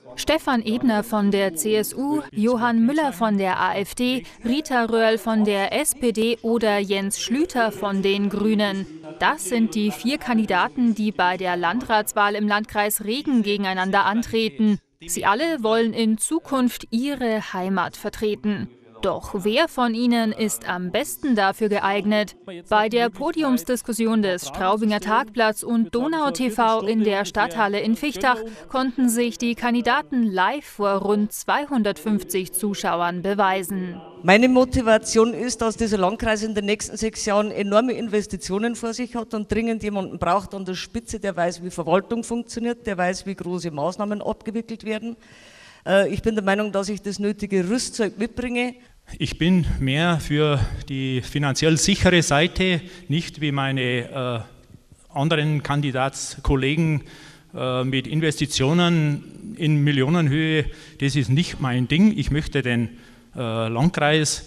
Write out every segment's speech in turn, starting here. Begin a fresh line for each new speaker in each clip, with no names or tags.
Stefan Ebner von der CSU, Johann Müller von der AfD, Rita Röhrl von der SPD oder Jens Schlüter von den Grünen. Das sind die 4 Kandidaten, die bei der Landratswahl im Landkreis Regen gegeneinander antreten. Sie alle wollen in Zukunft ihre Heimat vertreten. Doch wer von ihnen ist am besten dafür geeignet? Bei der Podiumsdiskussion des Straubinger Tagplatz und Donau TV in der Stadthalle in Fichtach konnten sich die Kandidaten live vor rund 250 Zuschauern beweisen.
Meine Motivation ist, dass dieser Landkreis in den nächsten 6 Jahren enorme Investitionen vor sich hat und dringend jemanden braucht an der Spitze, der weiß, wie Verwaltung funktioniert, der weiß, wie große Maßnahmen abgewickelt werden. Ich bin der Meinung, dass ich das nötige Rüstzeug mitbringe.
Ich bin mehr für die finanziell sichere Seite, nicht wie meine anderen Kandidatskollegen mit Investitionen in Millionenhöhe. Das ist nicht mein Ding. Ich möchte den Landkreis,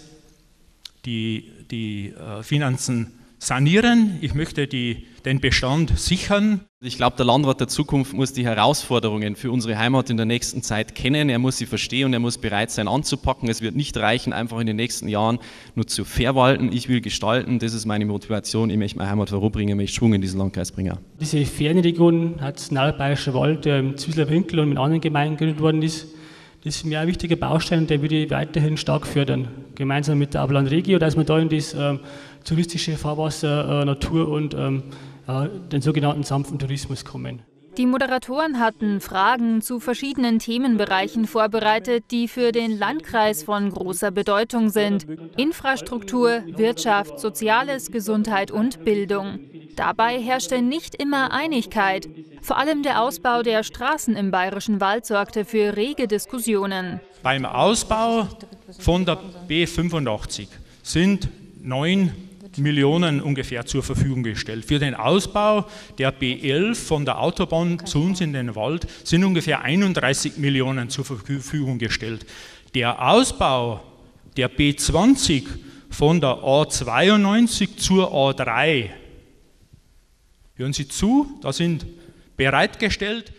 die Finanzen sanieren. Ich möchte den Bestand sichern.
Ich glaube, der Landrat der Zukunft muss die Herausforderungen für unsere Heimat in der nächsten Zeit kennen. Er muss sie verstehen und er muss bereit sein anzupacken. Es wird nicht reichen, einfach in den nächsten Jahren nur zu verwalten. Ich will gestalten, das ist meine Motivation. Ich möchte meine Heimat voranbringen, ich möchte Schwung in diesen Landkreis bringen.
Diese Fernregion hat Nordbayerischer Wald, der im Zwiesler Winkel und mit anderen Gemeinden gegründet worden ist. Das ist für mich ein wichtiger Baustein und der würde ich weiterhin stark fördern. Gemeinsam mit der Abland Regio, dass wir da in das touristische Fahrwasser, Natur und den sogenannten sanften Tourismus kommen.
Die Moderatoren hatten Fragen zu verschiedenen Themenbereichen vorbereitet, die für den Landkreis von großer Bedeutung sind. Infrastruktur, Wirtschaft, Soziales, Gesundheit und Bildung. Dabei herrschte nicht immer Einigkeit. Vor allem der Ausbau der Straßen im Bayerischen Wald sorgte für rege Diskussionen.
Beim Ausbau von der B85 sind 9 Millionen ungefähr zur Verfügung gestellt. Für den Ausbau der B11 von der Autobahn zu uns in den Wald sind ungefähr 31 Millionen zur Verfügung gestellt. Der Ausbau der B20 von der A92 zur A3, hören Sie zu, da sind bereitgestellt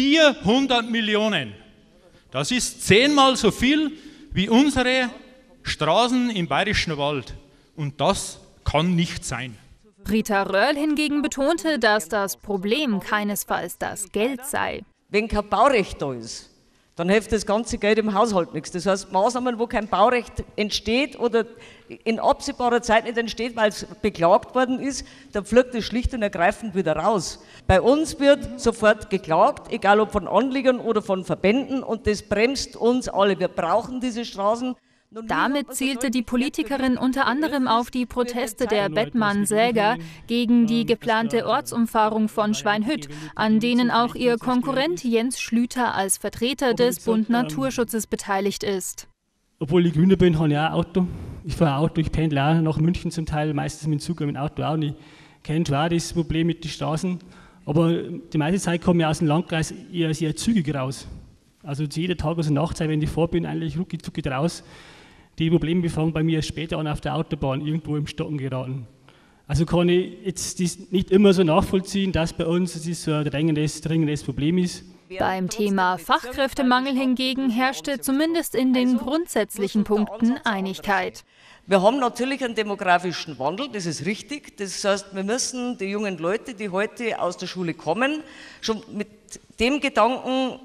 400 Millionen. Das ist 10-mal so viel wie unsere Straßen im Bayerischen Wald. Und das kann nicht sein.
Rita Röhrl hingegen betonte, dass das Problem keinesfalls das Geld sei.
Wenn kein Baurecht da ist, dann hilft das ganze Geld im Haushalt nichts. Das heißt, Maßnahmen, wo kein Baurecht entsteht oder in absehbarer Zeit nicht entsteht, weil es beklagt worden ist, dann fliegt es schlicht und ergreifend wieder raus. Bei uns wird sofort geklagt, egal ob von Anliegern oder von Verbänden, und das bremst uns alle. Wir brauchen diese Straßen.
Damit zielte die Politikerin unter anderem auf die Proteste der Bettmann-Säger gegen die geplante Ortsumfahrung von Schweinhütt, an denen auch ihr Konkurrent Jens Schlüter als Vertreter des Bund Naturschutzes beteiligt ist.
Obwohl ich Grüner bin, habe ich auch ein Auto. Ich fahre Auto, ich pendle auch nach München zum Teil, meistens mit dem Zug, mit dem Auto auch. Und ich kenne zwar das Problem mit den Straßen, aber die meiste Zeit komme ich aus dem Landkreis eher sehr zügig raus. Also zu jeder Tag- und Nachtzeit, wenn ich vor bin, eigentlich rucki-zucki raus. Die Probleme fangen bei mir erst später an auf der Autobahn, irgendwo im Stocken geraten. Also kann ich jetzt das nicht immer so nachvollziehen, dass bei uns das so ein dringendes Problem ist.
Beim Thema Fachkräftemangel hingegen herrschte zumindest in den grundsätzlichen Punkten Einigkeit.
Wir haben natürlich einen demografischen Wandel, das ist richtig. Das heißt, wir müssen die jungen Leute, die heute aus der Schule kommen, schon mit dem Gedanken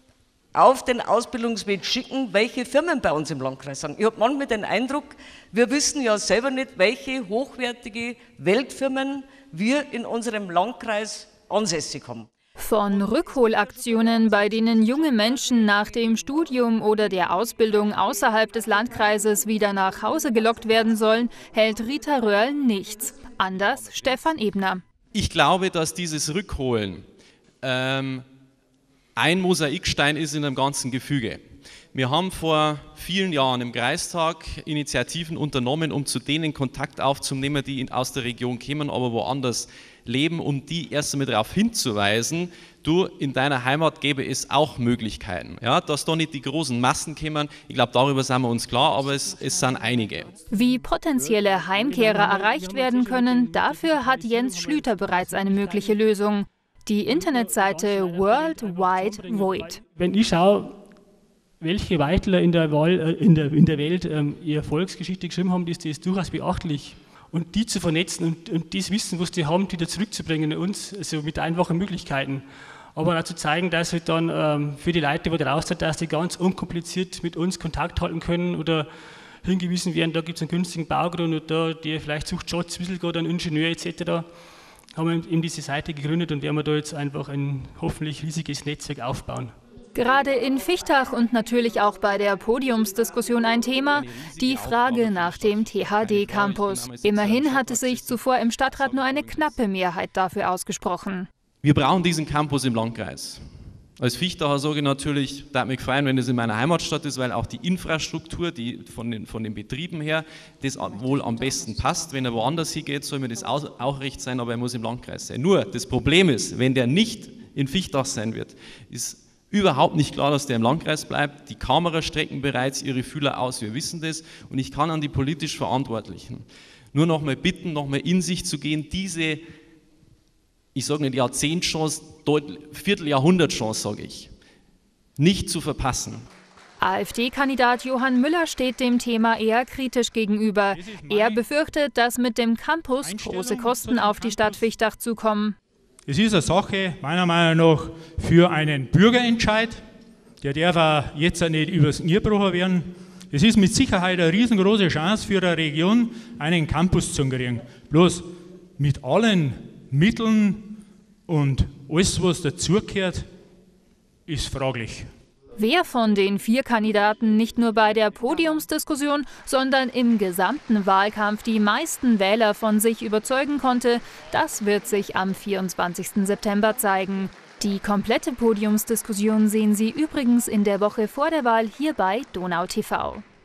auf den Ausbildungsweg schicken, welche Firmen bei uns im Landkreis sind. Ich habe manchmal den Eindruck, wir wissen ja selber nicht, welche hochwertige Weltfirmen wir in unserem Landkreis ansässig haben.
Von Rückholaktionen, bei denen junge Menschen nach dem Studium oder der Ausbildung außerhalb des Landkreises wieder nach Hause gelockt werden sollen, hält Rita Röhrl nichts. Anders Stefan Ebner.
Ich glaube, dass dieses Rückholen ein Mosaikstein ist in einem ganzen Gefüge. Wir haben vor vielen Jahren im Kreistag Initiativen unternommen, um zu denen Kontakt aufzunehmen, die aus der Region kommen, aber woanders leben, um die erst einmal darauf hinzuweisen, du, in deiner Heimat gäbe es auch Möglichkeiten. Ja, dass da nicht die großen Massen kommen, ich glaube, darüber sind wir uns klar, aber es sind einige.
Wie potenzielle Heimkehrer erreicht werden können, dafür hat Jens Schlüter bereits eine mögliche Lösung. Die Internetseite World Wide Void.
Wenn ich schaue, welche Weitler in der Welt ihre Volksgeschichte geschrieben haben, ist das durchaus beachtlich. Und die zu vernetzen und das Wissen, was die haben, wieder zurückzubringen in uns, also mit einfachen Möglichkeiten. Aber auch zu zeigen, dass halt dann für die Leute, die draußen sind, dass die ganz unkompliziert mit uns Kontakt halten können oder hingewiesen werden, da gibt es einen günstigen Baugrund oder da, der vielleicht sucht Schatz, oder einen Ingenieur etc. Haben wir eben diese Seite gegründet und werden wir da jetzt einfach ein hoffentlich riesiges Netzwerk aufbauen.
Gerade in Fichtach und natürlich auch bei der Podiumsdiskussion ein Thema, die Frage nach dem THD-Campus. Immerhin hatte sich zuvor im Stadtrat nur eine knappe Mehrheit dafür ausgesprochen.
Wir brauchen diesen Campus im Landkreis. Als Fichtacher sage ich natürlich, da mich freuen, wenn es in meiner Heimatstadt ist, weil auch die Infrastruktur, die von den Betrieben her, das wohl am besten passt. Wenn er woanders hingeht, soll mir das auch recht sein, aber er muss im Landkreis sein. Nur, das Problem ist, wenn der nicht in Fichtach sein wird, ist überhaupt nicht klar, dass der im Landkreis bleibt. Die Kamerer strecken bereits ihre Fühler aus, wir wissen das. Und ich kann an die politisch Verantwortlichen nur noch mal bitten, noch mal in sich zu gehen, diese, ich sage nicht Jahrzehntchance, Vierteljahrhundertchance, sage ich, nicht zu verpassen.
AfD-Kandidat Johann Müller steht dem Thema eher kritisch gegenüber. Er befürchtet, dass mit dem Campus große Kosten auf die Stadt Fichtach zukommen.
Es ist eine Sache, meiner Meinung nach, für einen Bürgerentscheid. Der darf auch jetzt nicht übers Knie gebrochen werden. Es ist mit Sicherheit eine riesengroße Chance für eine Region, einen Campus zu kriegen. Bloß mit allen Mitteln und alles, was dazugehört, ist fraglich.
Wer von den 4 Kandidaten nicht nur bei der Podiumsdiskussion, sondern im gesamten Wahlkampf die meisten Wähler von sich überzeugen konnte, das wird sich am 24. September zeigen. Die komplette Podiumsdiskussion sehen Sie übrigens in der Woche vor der Wahl hier bei Donau TV.